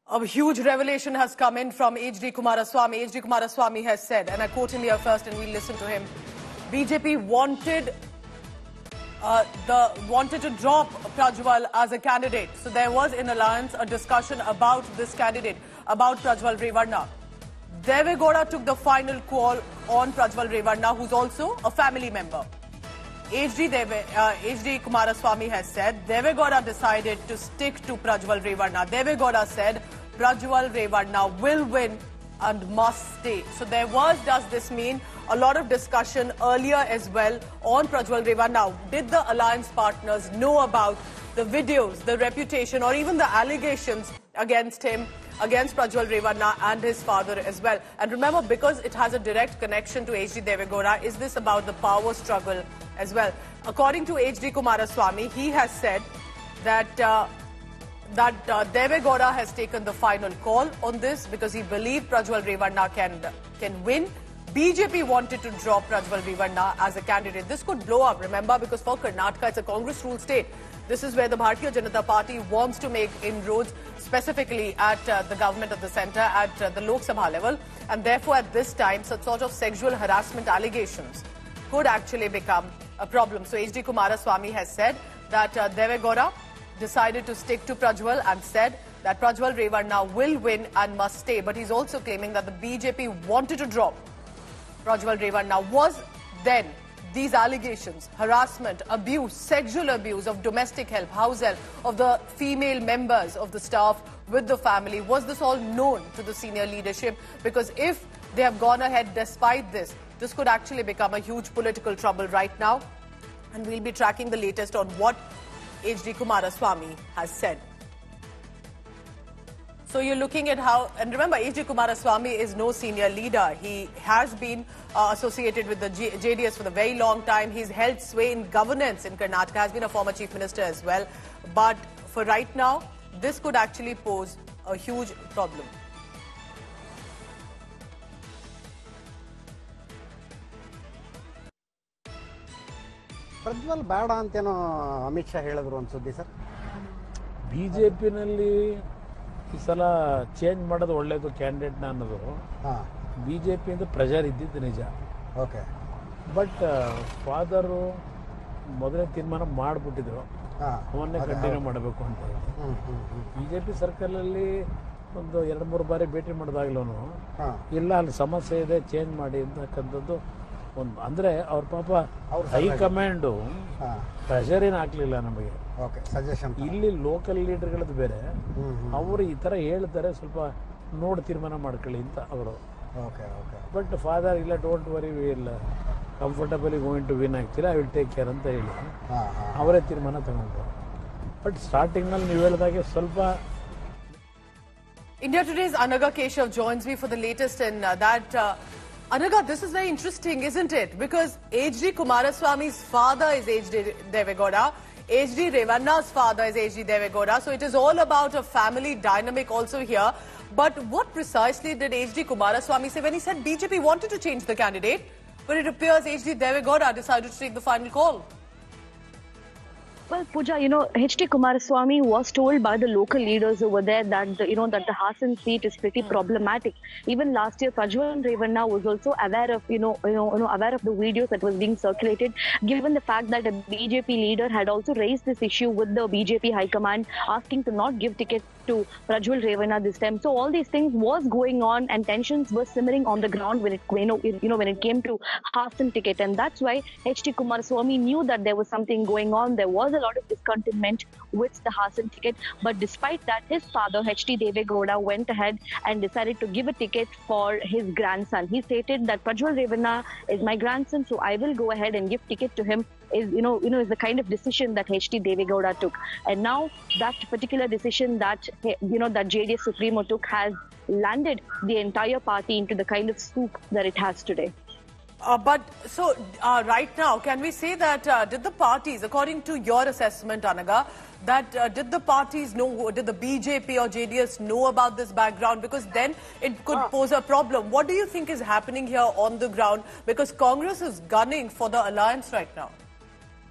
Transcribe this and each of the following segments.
A huge revelation has come in from H.D. Kumaraswamy. H.D. Kumaraswamy has said, and I quote him here first and we'll listen to him, BJP wanted to drop Prajwal as a candidate. So there was in Alliance a discussion about this candidate, about Prajwal Revanna. Deve Gowda took the final call on Prajwal Revanna, who's also a family member. H.D. Kumaraswamy has said Deve Gowda decided to stick to Prajwal Revanna. Deve Gowda said Prajwal Revanna will win and must stay. So does this mean a lot of discussion earlier as well on Prajwal Revanna? Did the alliance partners know about the videos, the reputation or even the allegations against him, against Prajwal Revanna and his father as well? And remember, because it has a direct connection to H.D. Deve Gowda, is this about the power struggle as well? According to H.D. Kumaraswamy, he has said that Deve Gowda has taken the final call on this because he believed Prajwal Revanna can win. BJP wanted to drop Prajwal Revanna as a candidate. This could blow up, remember, because for Karnataka, it's a Congress-ruled state. This is where the Bharatiya Janata Party wants to make inroads, specifically at the government of the centre, at the Lok Sabha level. And therefore, at this time, such sort of sexual harassment allegations could actually become a problem. So H.D. Kumaraswamy has said that Deve Gowda decided to stick to Prajwal and said that Prajwal Revanna will win and must stay. But he's also claiming that the BJP wanted to drop Prajwal Revanna. Was then these allegations, harassment, abuse, sexual abuse of domestic help, house help, of the female members of the staff with the family, was this all known to the senior leadership? Because if they have gone ahead despite this, this could actually become a huge political trouble right now. And we'll be tracking the latest on what H.D. Kumaraswamy has said. So you're looking at how, and remember, H.D. Kumaraswamy is no senior leader. He has been associated with the JDS for a very long time. He's held sway in governance in Karnataka, has been a former chief minister as well. But for right now, this could actually pose a huge problem. Prajwal ಬೇಡ ಅಂತೇನೋ ಅಮಿತ್ ಶಾ ಹೇಳಿದ್ರು ಅನ್ಸುತ್ತೆ sir. ಬಿಜೆಪಿನಲ್ಲಿ ಈ ಸಲ change ಮಾಡೋದು ಒಳ್ಳೇದು ಕ್ಯಾಂಡಿಡೇಟ್ನ ಅನ್ನೋದು ಬಿಜೆಪಿಯಿಂದ pressure ಇದ್ದಿದ್ದು ನಿಜ. ಓಕೆ, ಬಟ್ ಫಾದರು ಮೊದಲೇ ತೀರ್ಮಾನ ಮಾಡಿಬಿಟ್ಟಿದ್ರು ಅವನ್ನೇ ಕಂಟಿನ್ಯೂ ಮಾಡಬೇಕು ಅಂತ ಹೇಳಿ. ಬಿಜೆಪಿ ಸರ್ಕಲಲ್ಲಿ ಒಂದು 2-3 ಬಾರಿ ಭೇಟಿ ಮಾಡಿದಾಗ್ಲೂ ಇಲ್ಲ ಅಲ್ಲಿ ಸಮಸ್ಯೆ ಇದೆ ಚೇಂಜ್ ಮಾಡಿ ಅಂತಕ್ಕಂಥದ್ದು ಒಂದು. ಅಂದರೆ ಅವ್ರ ಪಾಪ ಹೈಕಮಾಂಡು ಪ್ರೆಷರ್ ಏನು ಹಾಕ್ಲಿಲ್ಲ ನಮಗೆ. ಇಲ್ಲಿ ಲೋಕಲ್ ಲೀಡರ್ಗಳದ್ದು ಬೇರೆ, ಅವರು ಈ ಥರ ಹೇಳ್ತಾರೆ, ಸ್ವಲ್ಪ ನೋಡಿ ತೀರ್ಮಾನ ಮಾಡ್ಕೊಳ್ಳಿ ಅಂತ ಅವರು. ಬಟ್ ಫಾದರ್ ಇಲ್ಲ, don't worry, will comfortably going to win, actually I will take care ಅಂತ ಹೇಳಿ ಅವರೇ ತೀರ್ಮಾನ ತಗೊಂಡ್ರು. ಬಟ್ ಸ್ಟಾರ್ಟಿಂಗ್ನಲ್ಲಿ ನೀವು ಹೇಳಿದಾಗೆ ಸ್ವಲ್ಪ. India Today's Anaga Keshav joins me for the latest in that. Anaga, this is very interesting, isn't it? Because H.D. Kumaraswamy's father is H.D. Deve Gowda. H.D. Revanna's father is H.D. Deve Gowda. So it is all about a family dynamic also here. But what precisely did H.D. Kumaraswamy say when he said BJP wanted to change the candidate, but it appears H.D. Deve Gowda decided to take the final call? Well, Pooja, H.D. Kumaraswamy was told by the local leaders over there that that the Hassan seat is pretty problematic. Even last year, Prajwal Revanna was also aware of aware of the videos that was being circulated. Given the fact that a BJP leader had also raised this issue with the BJP High Command, asking to not give tickets to Prajwal Revanna this time. So all these things was going on, and tensions were simmering on the ground when it came to Hassan ticket, and that's why H.D. Kumaraswamy knew that there was something going on. There was a lot of discontentment with the Hassan ticket, but despite that, his father H.D. Deve Gowda went ahead and decided to give a ticket for his grandson. He stated that Prajwal Revanna is my grandson, so I will go ahead and give ticket to him. Is the kind of decision that H.D. Deve Gowda took, and now that particular decision that that JDS Supremo took has landed the entire party into the kind of soup that it has today. But right now, can we say that did the parties, according to your assessment, Anaga, that did the parties know, did the BJP or JDS know about this background? Because then it could pose a problem. What do you think is happening here on the ground? Because Congress is gunning for the alliance right now.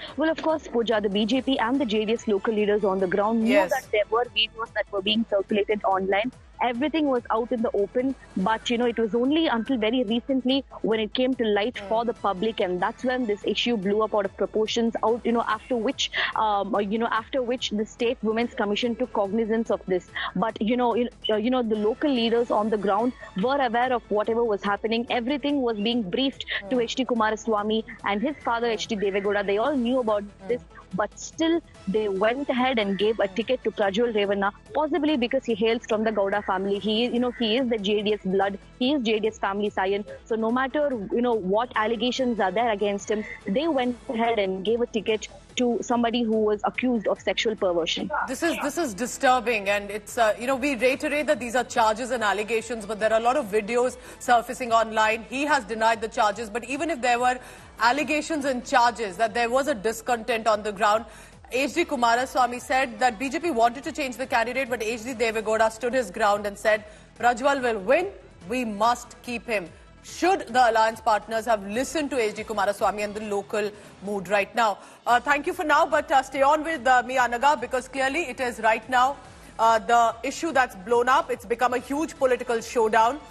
Well, of course, Pooja, the BJP and the JDS local leaders on the ground knew that there were videos that were being circulated online. Everything was out in the open, but it was only until very recently when it came to light for the public, and that's when this issue blew up out of proportions. After which the State Women's Commission took cognizance of this. But the local leaders on the ground were aware of whatever was happening. Everything was being briefed to H.D. Kumaraswamy and his father H.D. Devegowda. They all knew about this. But still, they went ahead and gave a ticket to Prajwal Revanna, possibly because he hails from the Gowda family. He is the JDS blood. He is JDS family scion. So no matter, what allegations are there against him, they went ahead and gave a ticket to somebody who was accused of sexual perversion. This is disturbing, and it's we reiterate that these are charges and allegations, but there are a lot of videos surfacing online. He has denied the charges, but even if there were allegations and charges that there was a discontent on the ground, H.D. Kumaraswamy said that BJP wanted to change the candidate, but H.D. Devegowda stood his ground and said, Prajwal will win, we must keep him. Should the alliance partners have listened to H.D. Kumaraswamy and the local mood right now? Thank you for now, but stay on with me, Anaga, because clearly it is right now the issue that's blown up. It's become a huge political showdown.